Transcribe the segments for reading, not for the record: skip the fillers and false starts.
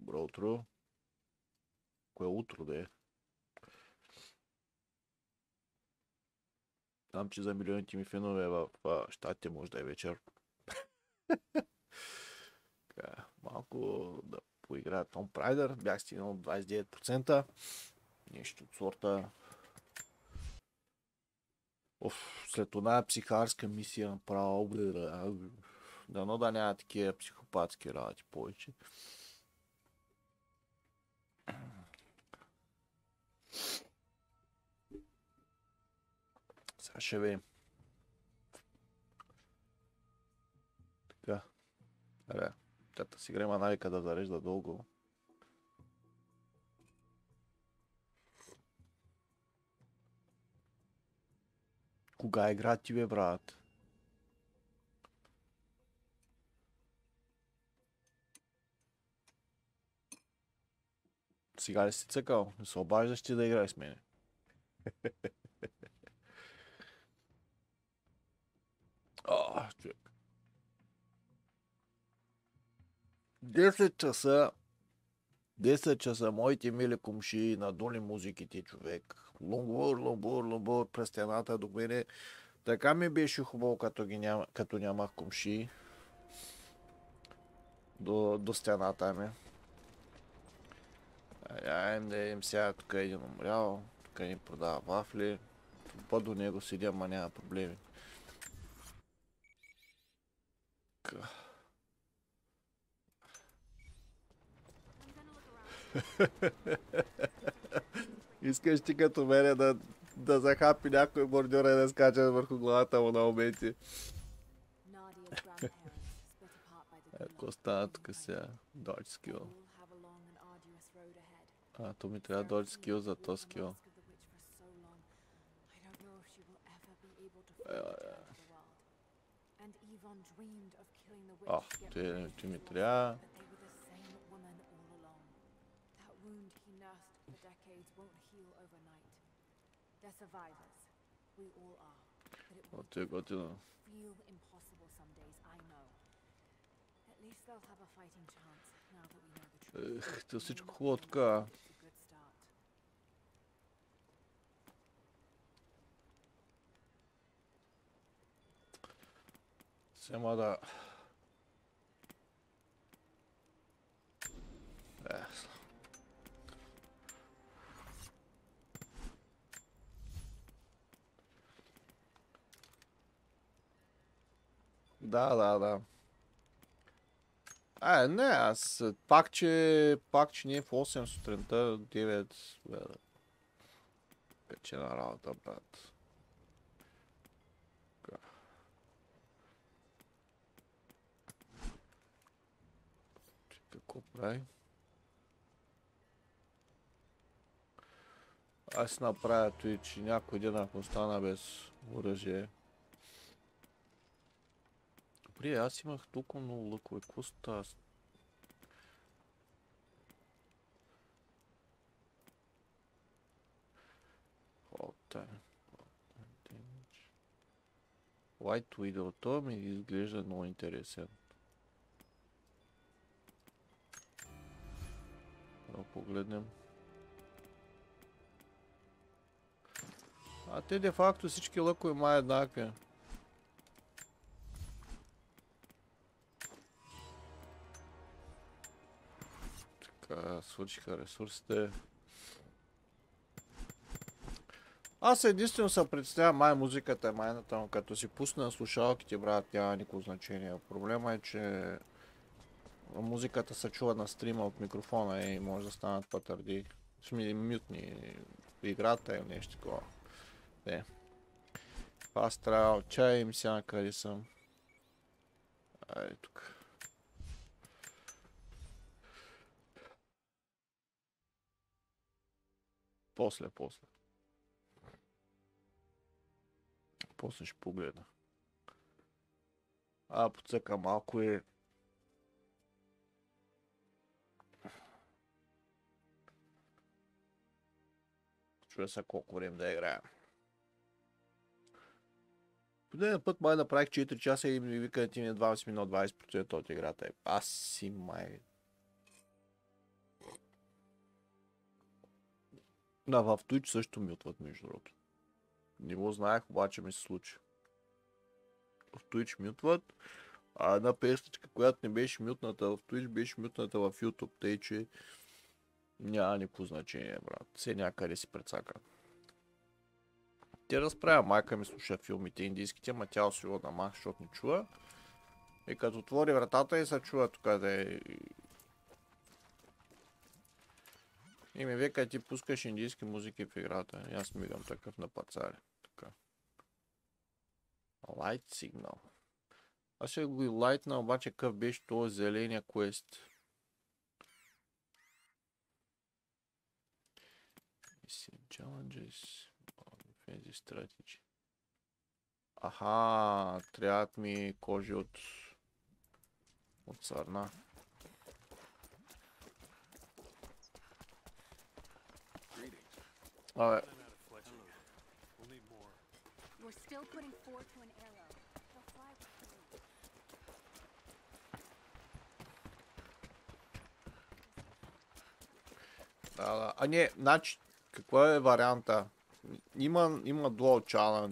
Добро утро. Кое утро да е? Знам, че за милионите ми фенове в щатите може да е вечер. Така, малко да поиграя Tomb Raider. Бях стигнал 29%. Нещо от сорта. След една психарска мисия направо. Дано да няма такива психопатски работи повече. Сега ще видим. Така. Аре, тата си грема навика да зарежда дълго. Кога игра ти бе, брат? Сега ли си цъкал? Не се обаждаш ти да играеш с мене. Човек. 10 часа. 10 часа, моите мили комши, надули музиките, човек. Лумбур, през стената до мене. Така ми беше хубаво, като нямах комши. До стената ми. Айм да им сега, тук е един умрял, тук един продава вафли. По-до него седя, ма няма проблеми. Искаш ти като мене да захапи някой бордюр и да скача върху главата му на моменти. Ако стана тук сега? Dodge skill. То ми трябва Dodge skill за този skill. Ти ми трябва. Ти е готино. То всичко хубаво така. Сема да... Да. Не, аз пак, че не е в 8 сутринта, 9, печена работа, брат. Какво прави? Аз направя той, че някой ден ако остана без оръжие. Добре, аз имах толкова много лъкове, какво става? White Widow, това ми изглежда много интересен. Да погледнем. Те де факто всички лъкове май еднакви. Така, свършиха ресурсите. Аз единствено се представя май музиката е майната, но като си пусна слушалките, брат, няма никакво значение. Проблема е, че музиката се чува на стрима от микрофона и може да станат по-твърди. Мютни играта или нещо такова. Аз трябва чай им сега къде съм. Айде тук. После. После ще погледна. Подсъка малко и... Чуя се колко време да играя. Последния път май направих 4 часа и ми вика ти ми 20 минут 20% от играта. Аз си май... Да, в Twitch също мютват, между другото. Не го знаех, обаче ми се случи. В Twitch мютват, а една песничка, която не беше мютната в Twitch, беше мютната в YouTube, тъй че няма никакво значение, брат. Все някъде си прецака. Те разправя, майка ми слуша филмите индийските, ма тя усилва да маха, защото не чува. И като отвори вратата и се чува тук да е... И ми века, ти пускаш индийски музики в играта. И аз мигам такъв на пацари. Така. Light Signal. Аз ще го и лайтна, обаче какъв беше този зеления квест. Challenges. Defensive Strategy. Аха, трябват ми кожи от сърна. Абе. Да. А не, значи, каква е варианта? Има Dual Channel.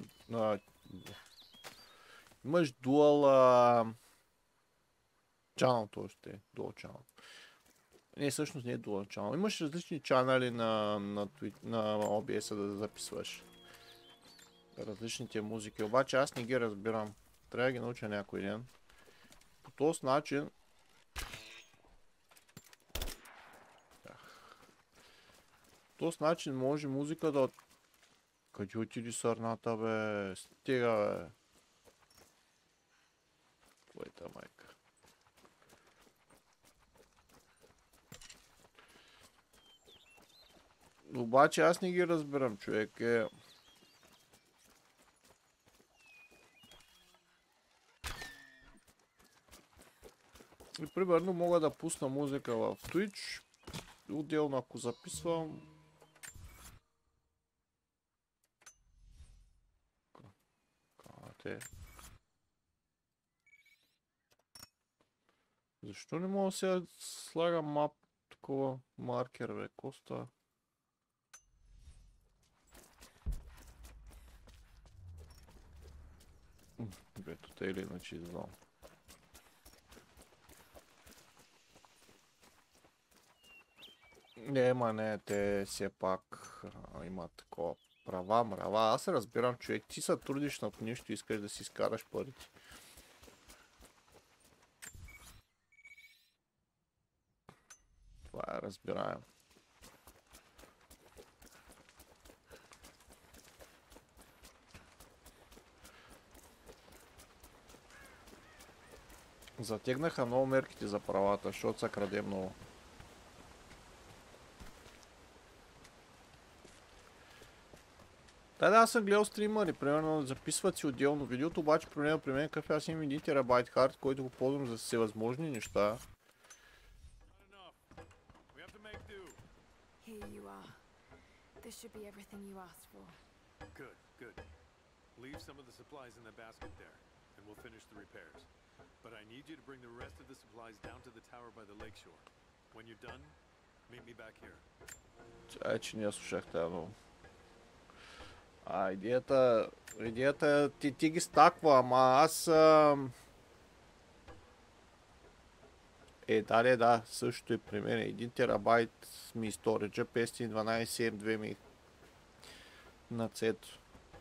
Имаш Dual Channel, то ще Dual Channel. Не, всъщност не е Dual Channel. Имаш различни чанели на OBS-а да записваш. Различните музики, обаче аз не ги разбирам. Трябва да ги науча някой ден. По този начин... По този начин може музика да... Къде отиди сърната, бе? Стига, бе. Твоята майка. Обаче аз не ги разбирам, човек. И примерно мога да пусна музика в Twitch. Отделно ако записвам. Защо не мога сега да слагам мап такова маркер, бе? Коста. Бето, те или иначе издам. Не, те все пак имат такова права, мрава. Аз се разбирам, човек, ти се трудиш над нещо и искаш да си изкараш парите. Това е разбираем. Затегнаха много мерките за правата, защото са краде много. Да, аз съм гледал стримъри, примерно записват си отделно видеото, обаче проблема при мен е какъв, аз имам 1 терабайт хард, който го ползвам за всевъзможни неща. Leave some of the supplies in the basket there, and we'll finish the repairs. But I need you to bring the rest of the supplies down to the tower by the lakeshore. When you're done, meet me back here. Чай, че не слушах тази много. Идеята ти ги стаква, ама аз... Да, също и при мен. 1 терабайт ми сториджа, 512 M2 ми на цето.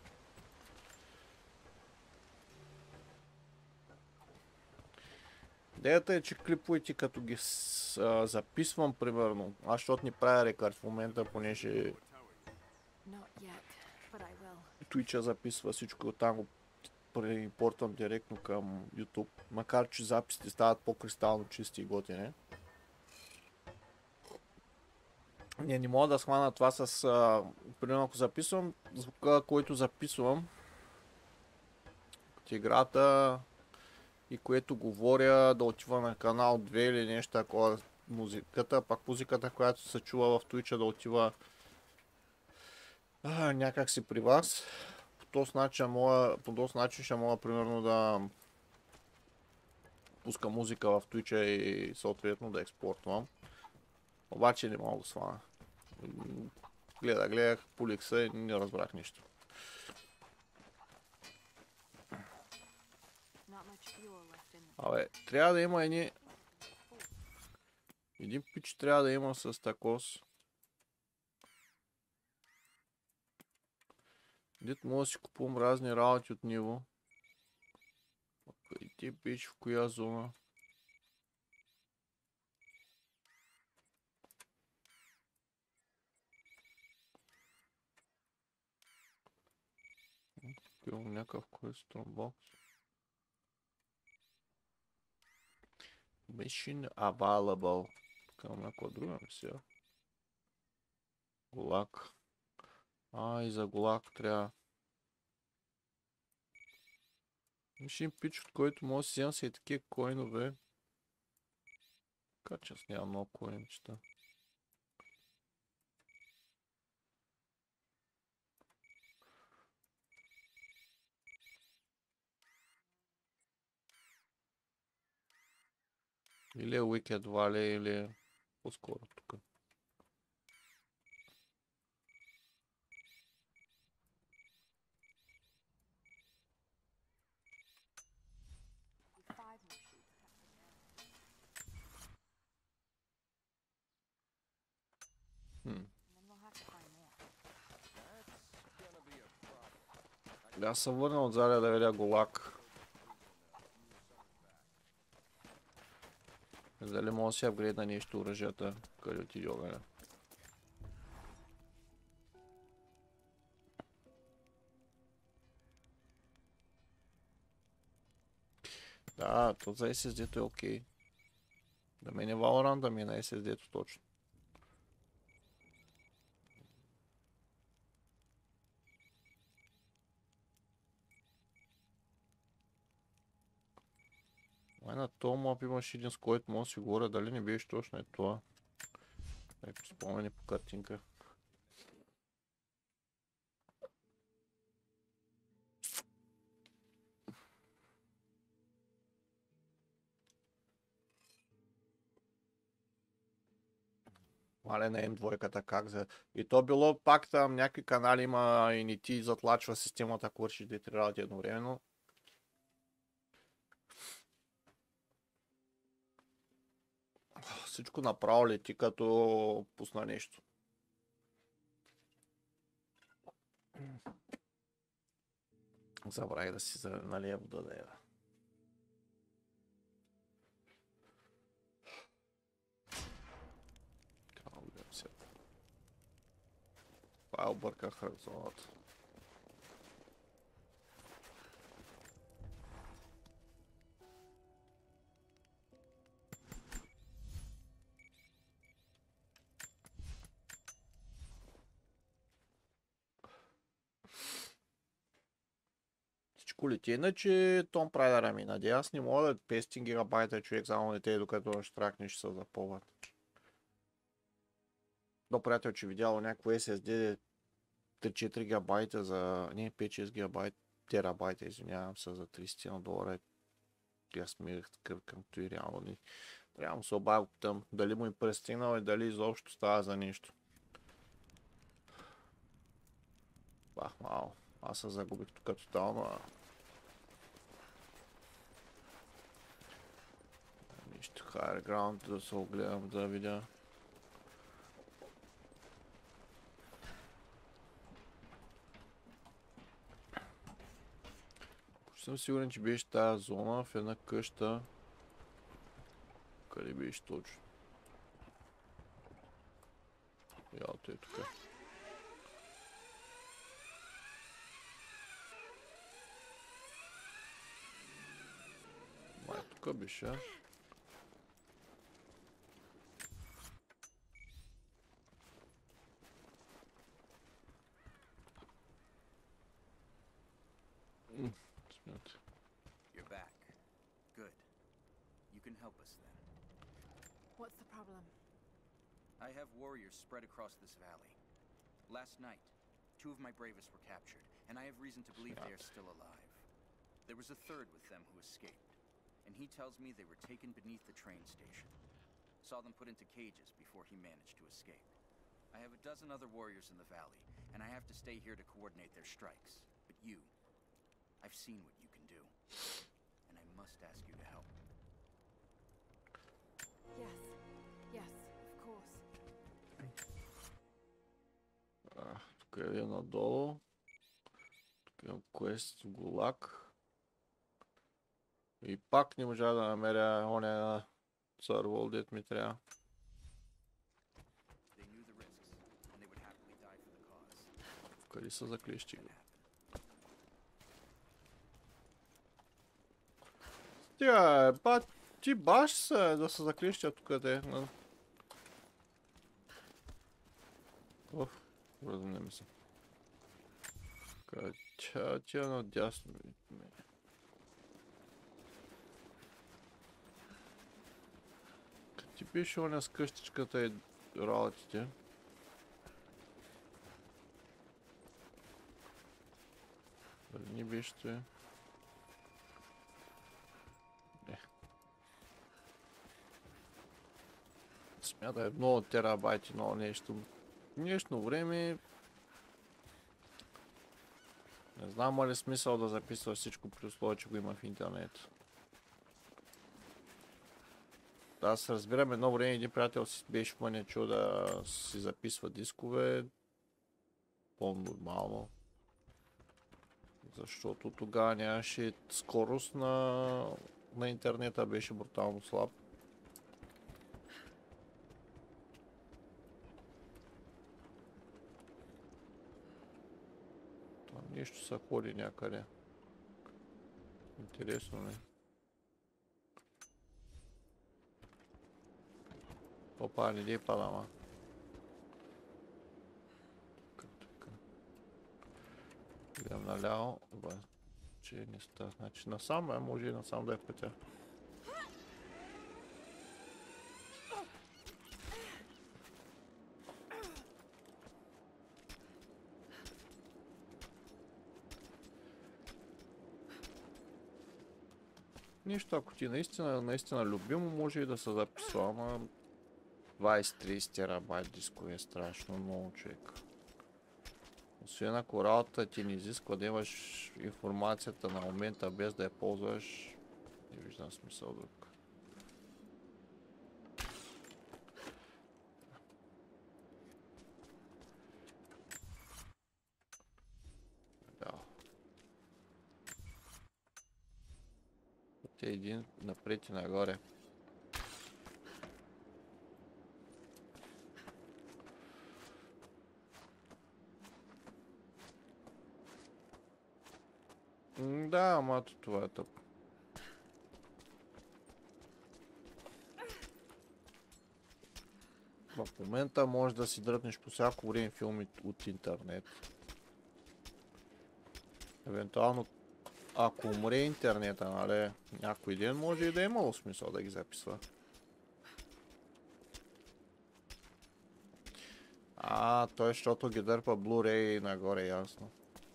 Идеята е, че клиповете като ги записвам, примерно, аз защото не правя рекорд в момента, понеже Twitch записва всичко, оттам го преимпортвам директно към YouTube, макар че записите стават по-кристално чисти и готини. Не мога да схвана това с... примерно ако записвам, звука, който записвам от играта и което говоря да отива на канал 2 или нещо такова музиката, пак музиката, която се чува в Twitch да отива някак си при вас. По този начин ще мога примерно да пуска музика в Twitch и съответно да експортвам. Обаче не мога да свана. Гледах поликса и не разбрах нищо. Абе, трябва да има един пич трябва да има с такос. Дет мога да си купувам разни работи от него. И ти пич в коя зона? Имам някакъв question box. Mission available. Към някаква друга мисия. Гулак. И за Гулак трябва. Mission пич, от който може да си вземам си и такива коинове. Така че аз нямам много коинчета. Или е Wicked Valley, или е по-скоро тук. Аз съм върнал отзаде да видя Гулак. Дали мога да си апгрейдна нещо оръжията, къде отиде огъня. Да, то за SSD-то е окей. Да мен е Valorant, да ми е на SSD-то точно. На този мап имаш един, с който мога да си говоря, дали не беше точно е това. Ето спомени по картинка. Мале на М2-ката как за... И то било пак там някакви канали има и не ти затлачва системата, ако вършиш 2-3 работи едновременно. Всичко направо лети като пусна нещо. Забравих да си налия вода да еда. Това обърках зоната. Всичко лети, иначе Том Прайдера ми наде. Аз не мога да 500 гигабайта човек само на те, докато штракне ще се запълват. До приятел, че видяло някакво SSD 3-4 гигабайта за... Не, 5-6 гигабайта, терабайта, извинявам се, за $30. И аз смирах такъв към той реално ни. Трябва се обаго там, дали му им престигнал и дали изобщо става за нещо. Бах мало. Аз се загубих тук тотално. Нищо, higher ground да се огледам да видя. Съм сигурен, че беше тази зона в една къща. Къде беше точно? Ялото е тук. Май тук беше. You're back. Good. You can help us then. What's the problem? I have warriors spread across this valley. Last night, 2 of my bravest were captured, and I have reason to believe they are still alive. There was a third with them who escaped, and he tells me they were taken beneath the train station. Saw them put into cages before he managed to escape. I have a dozen other warriors in the valley, and I have to stay here to coordinate their strikes. But you, I've seen what you can do, and I must ask you to help. Yes. Yes, of course. Тук е надолу. Тук имам квест в Гулаг. И пак не можа да намеря оня цървол, дет ми трябва. They knew the risks, and they would happily die for the cause. Къде са заклещи? Тя, ти баш се да се заклещя тук те. Оф, разумне ми се. Тя надясно. Ти беше оня с къщичката и работите. Дали не беше той? Не. Смятай много терабайти, много нещо. Днешно време... Не знам ли смисъл да записва всичко при условие, че го има в интернет. Да, се разбирам, едно време един приятел си беше в мене чул да си записва дискове. По-нормално. Защото тогава нямаше скорост на интернета, беше брутално слаб. Там нещо се ходи някъде. Интересно ми. Опа, не дей падама. Така. Гледам наляво. Че не ста. Значи насам, може и насам да е пътя. Нищо, ако ти наистина любимо, може и да се записва, ама 20-30 терабайт дискове е страшно много, човек. Освен ако работата ти не изисква да имаш информацията на момента без да я ползваш, не виждам смисъл друг. Да. Те един напред и нагоре. Да, ама това е тъп. В момента можеш да си дръпнеш по всяко време филми от интернет. Евентуално, ако умре интернета, нали, някой ден може и да е имало смисъл да ги записва. Той защото ги дърпа Blu-ray нагоре, ясно.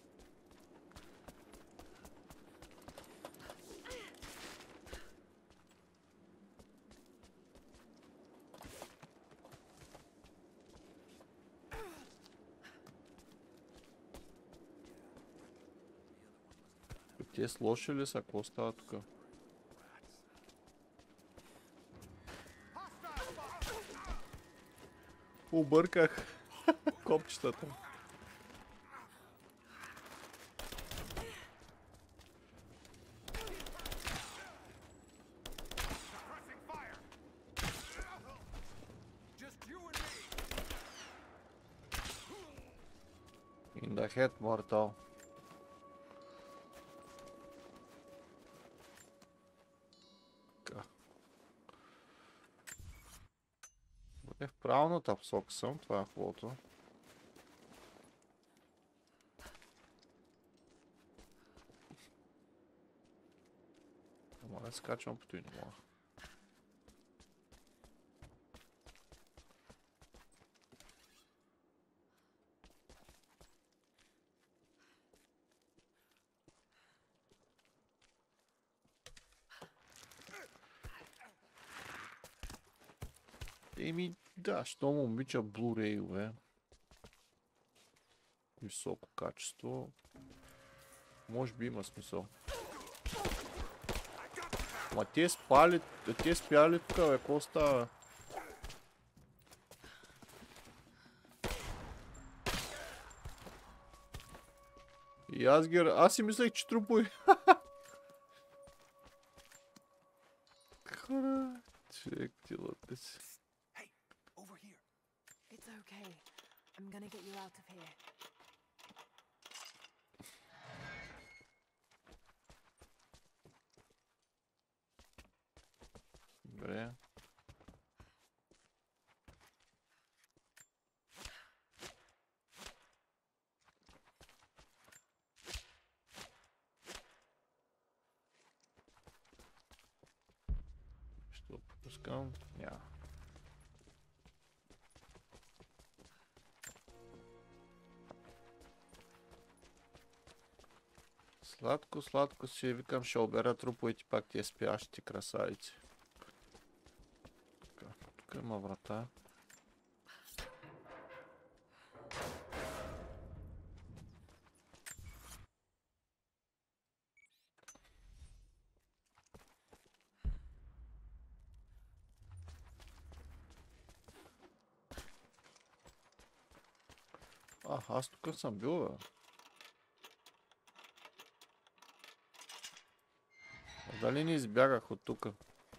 Те с лоши ли са? Какво става тук? Обърках копчетата. In the head, mortal. В правилната посока съм, това е хубавото. Ама да скачвам по той не мога. Еми, да, що му обича Blu-ray-ове. Високо качество. Може би има смисъл. Ма те спали, те спяли тук, бе, какво става? И аз си мислех, че трупове. Хора, човек, тилата си. Hey, over here. It's okay. I'm gonna get you out of here. Добре. Ще го пропускам. Няма. Сладко, сладко си викам, ще обера труповете пак тия спящите красавици. Тук има врата. Аз тук съм бил, бе. Дали не избягах от тук?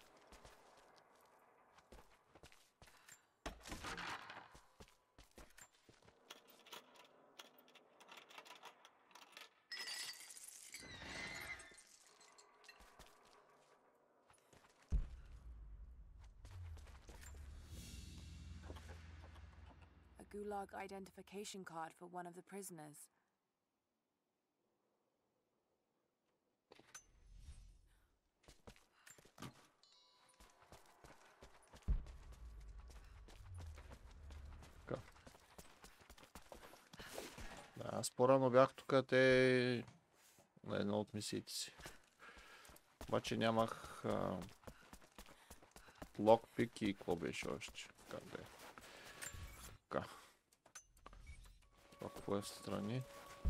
A Gulag identification card for one of the prisoners. Да, аз по-рано бях тук, те на една от мисиите си. Обаче нямах локпик и какво беше още. Как да е? Така. Това какво е в страни?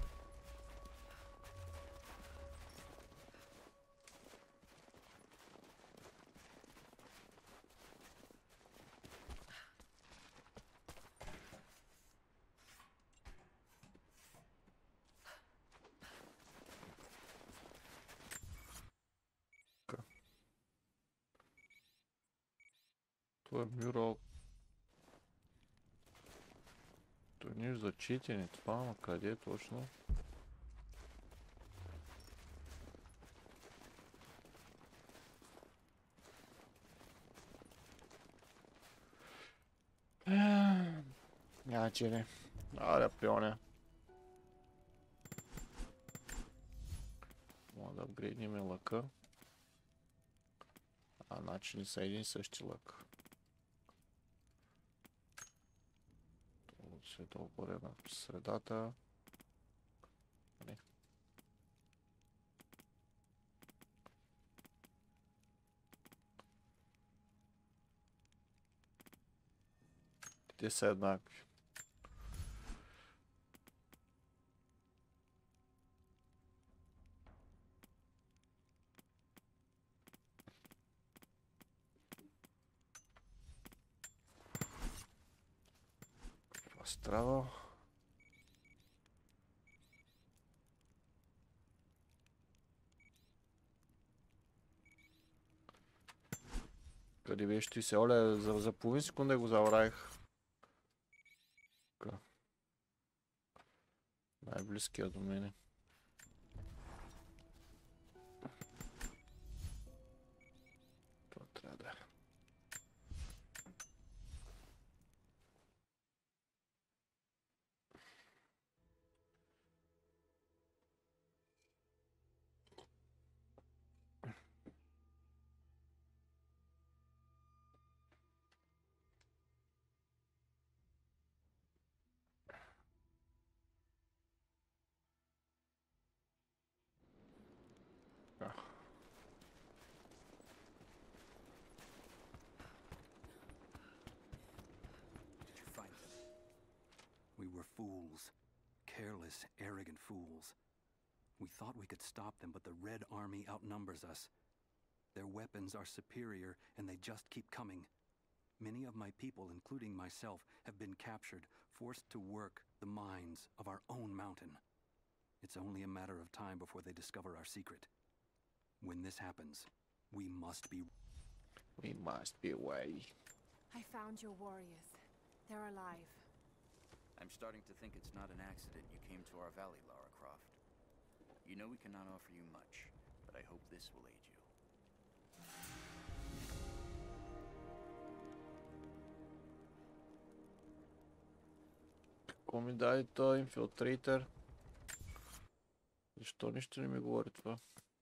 Това е мюрал. То е нищо за читене, това, ама къде е точно? Няма че не. Аре, пионе. Мога да апгрейднем лъка. Начини са един същи лък. Светло горе на средата. Не. Те са еднакви. Страва. Къде беше ти се, оле, за половин секунда го забравих. Най-близкия до мене. Това трябва да е. careless, arrogant fools. We thought we could stop them, but the Red Army outnumbers us. Their weapons are superior, and they just keep coming. Many of my people, including myself, have been captured, forced to work the mines of our own mountain. It's only a matter of time before they discover our secret. When this happens, we must be... We must be away. I found your warriors. They're alive. I'm starting to think it's not an accident you came to our valley, Lara Croft. You know we cannot offer you much, but I hope this will aid you. Какво ми даде този инфилтрейтър? Защо нищо не ми говори това?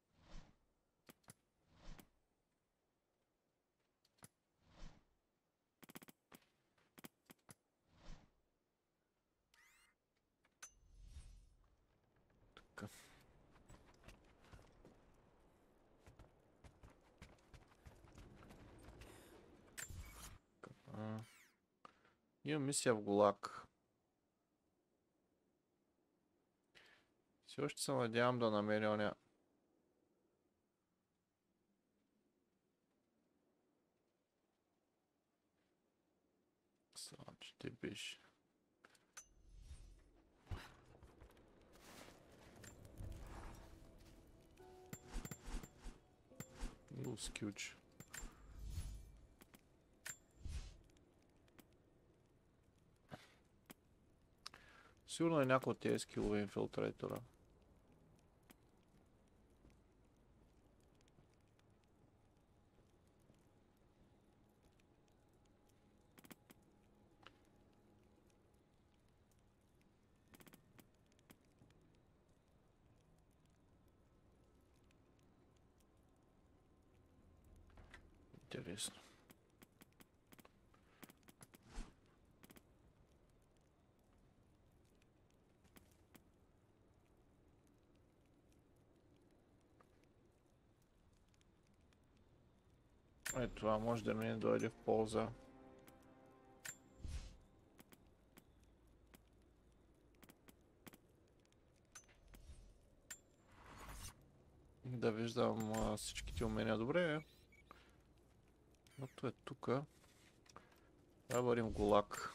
Така. Имам мисия в ГУЛАГ. Все още се надявам да намеря оня. Само че ти беше. Скюч. Сигурно е някой от тези скилове инфилтрейтора. Интересно. Ето това може да ми дойде в полза. Да виждам всичките умения. Добре. Ето е тука. Да вървим в ГУЛАГ.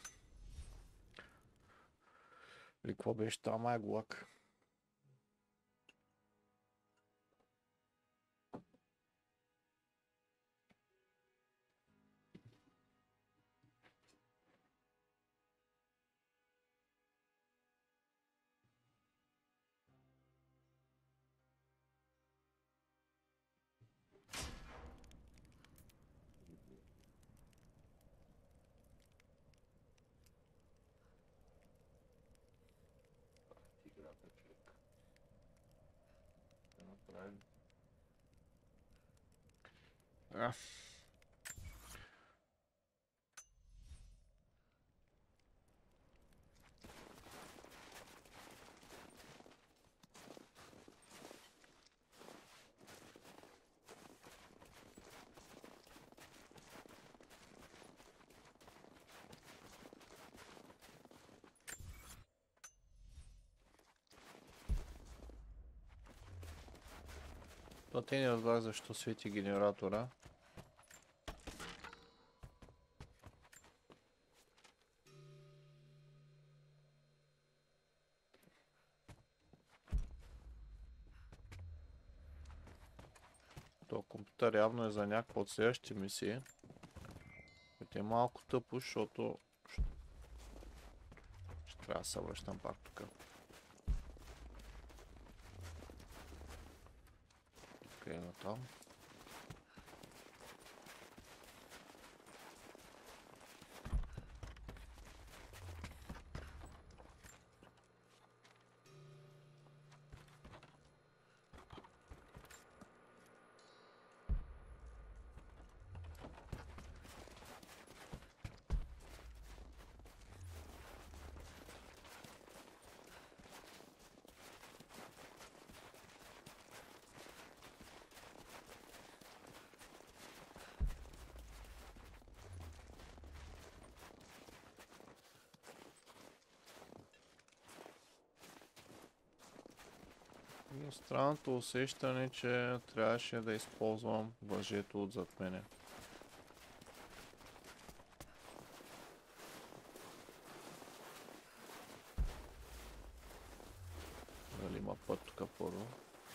Или какво беше там? Е ГУЛАГ. А. То те не разбрах защо свети генератора. То компютър явно е за някаква от следващите мисии. Което е малко тъпо, защото ще трябва да се връщам пак тук. Тук е натам. Но странното усещане, че трябваше да използвам въжето отзад мене. Дали има път тук първо?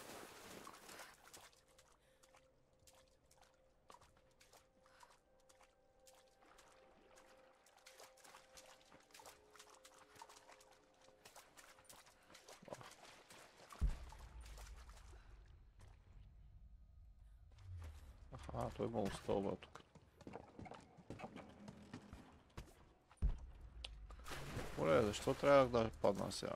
Той имало стълба тук. Добре, защо трябва да падна сега?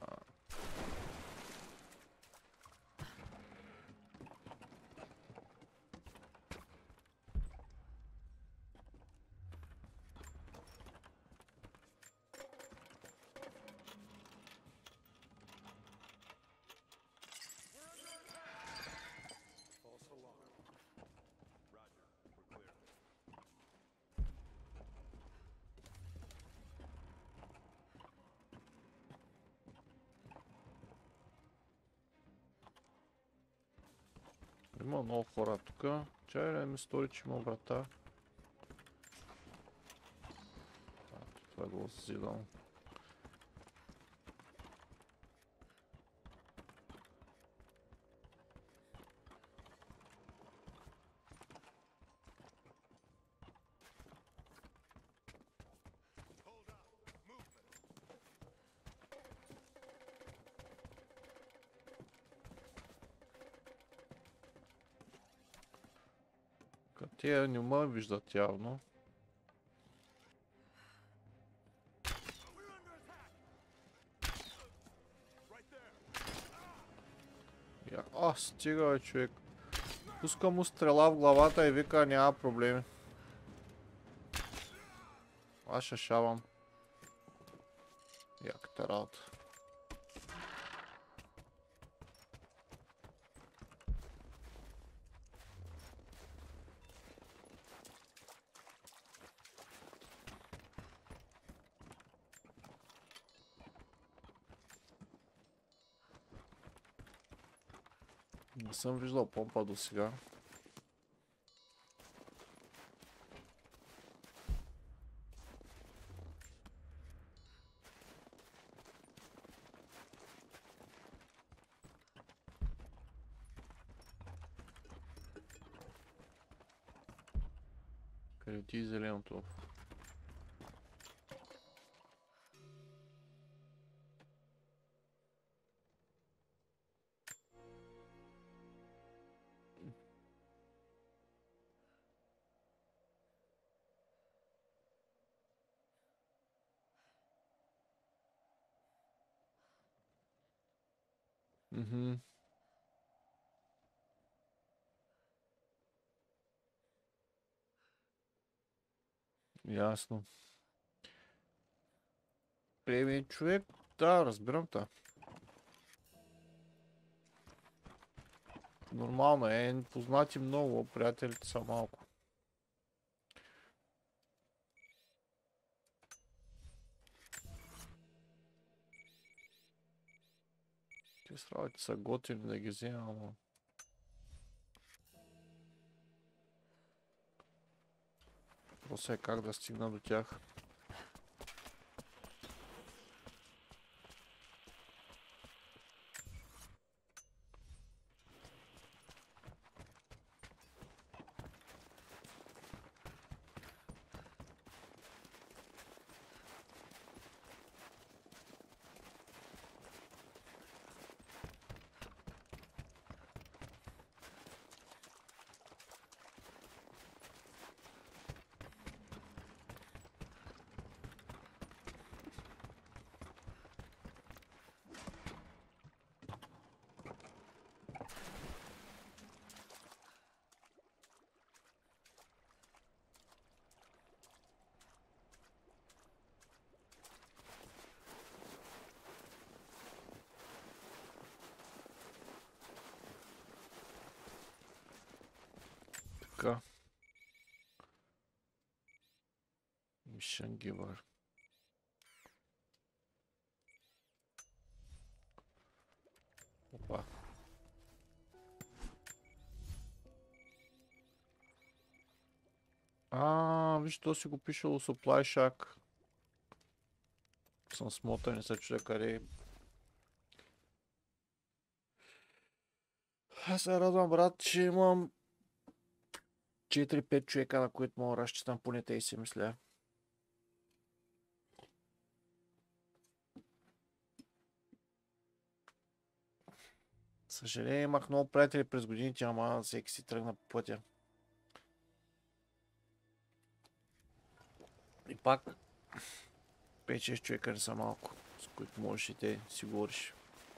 False alarm. Roger. We're clear. Има много хора тук. Чай да ми стори, че има врата. Това го зидам. Те не ме виждат явно. Стига, бе, човек. Пуска му стрела в главата и вика, няма проблеми. Аз ще шавам. Яката работа. Не съм виждал помпа до сега. Къде ти е зеленото? Ясно. Човек, да, разбирам те. Нормално е, познати много, приятелите са малко. Те сравите са готини да ги вземам, ама... Просто е как да стигна до тях. Така. Mission giver. Опа. Виж, то си го пишело Supply Shack. Съм смотан и се чудя къде. Аз се радвам, брат, че имам 4-5 човека, на които мога да разчитам, поне те и си мисля. Съжаление, имах много приятели през годините, ама всеки си тръгна по пътя. И пак 5-6 човека не са малко, с които можеш и те си говориш.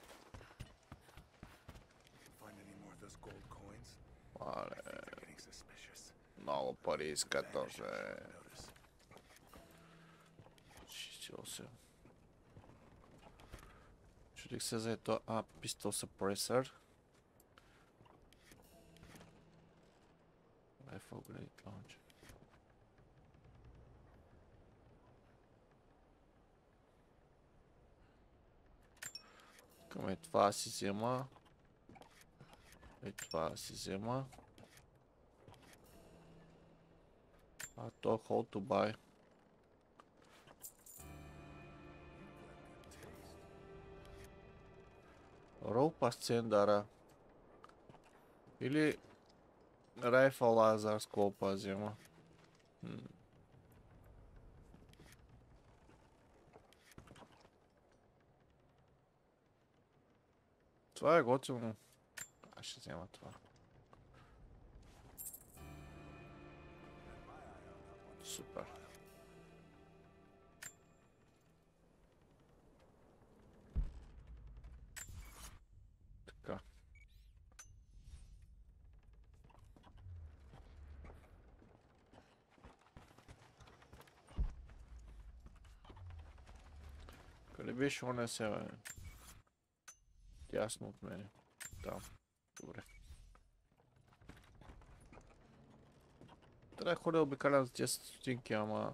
Мале, много пари искат този. 68. Чудих се за ето Pistol Suppressor. Rifle Grenade Launcher. Към това си взема. Това си взема. А то Hold to Buy. Rope Ascendara. Или Rifle Laser Scope взема. Това е готино. Аз ще взема това. Супер. Така. Къде беше оня сега, бе? Тясно от мене. Там. Добре. Трябва да ходя обикалям за тези стотинки, ама...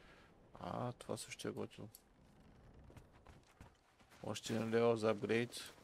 Това също е готино. Още един левел за апгрейд.